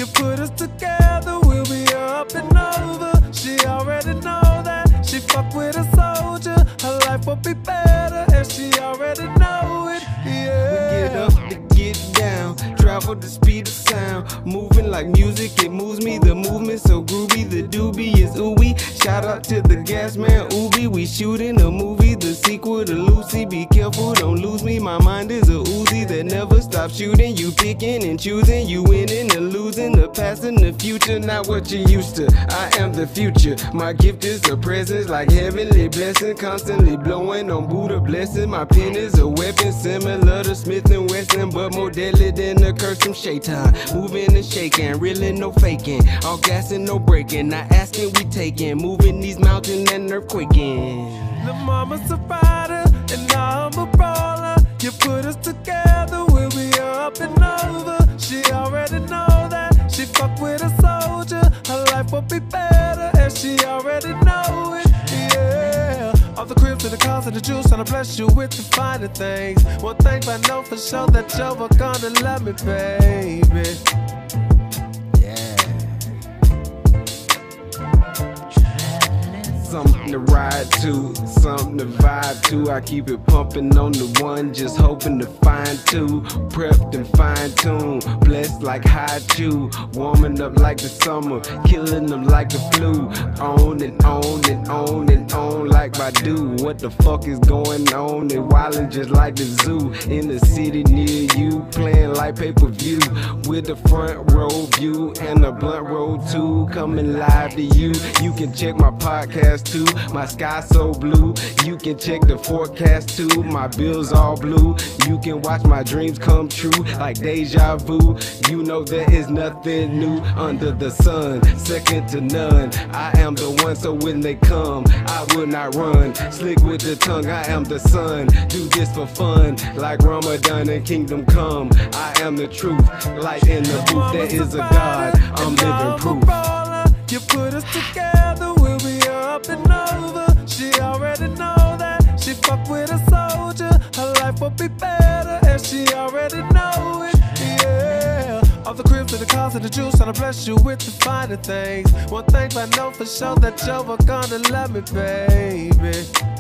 You put us together, we'll be up and over. She already know that. She fuck with a soldier. Her life will be better, and she already know it. Yeah. We get up to get down, travel the speed of sound, moving like music. It moves me. The movement so groovy. The doobie is ooey. Shout out to the gas man Ubi. We shooting a movie, the sequel to Lucy. Be careful, don't lose me. My mind is a Uzi that never stops shooting. You picking and choosing, you winning and losing. The past and the future, not what you used to. I am the future. My gift is a presence like heavenly blessing, constantly blowing on Buddha blessing. My pen is a weapon similar to Smith and Wesson, but more deadly than the curse from Shaitan. Moving and shaking, really no faking. All gas and no breaking. Not asking, we taking. Moving these mountains and earthquaking. Lil' mama's a rider and I'm a brawler. You put us together, we'll be up and over. She already know that. She fuck with a soldier. Her life will be better, and she already know it. Yeah. All the cribs and the cars and the jewels, tryna bless you with the finer things. One thing I know for sure, that you're gonna love me, baby. Something to ride to, something to vibe to. I keep it pumping on the one, just hoping to find two. Prepped and fine-tuned, blessed like high chew. Warming up like the summer, killing them like the flu. On and on and on and on like Badu. What the fuck is going on? They wildin' just like the zoo. In the city near you, playing like pay-per-view. With the front row view and a blunt roll too. Coming live to you. You can check my podcast too. My sky so blue. You can check the forecast too. My bills all blue. You can watch my dreams come true like deja vu. You know there is nothing new under the sun. Second to none. I am the one, so when they come, I will not run. Slick with the tongue, I am the sun. Do this for fun, like Ramadan and Kingdom Come. I am the truth, light in the booth. There is a God, I'm living proof. You put us together, we'll be up and over. She already know that. She fuck with a soldier. Her life will be better, and she already know it. Yeah. All the cribs and the cars and the jewels, tryna bless you with the finer things. One thing I know for sure, that you're gonna love me, baby.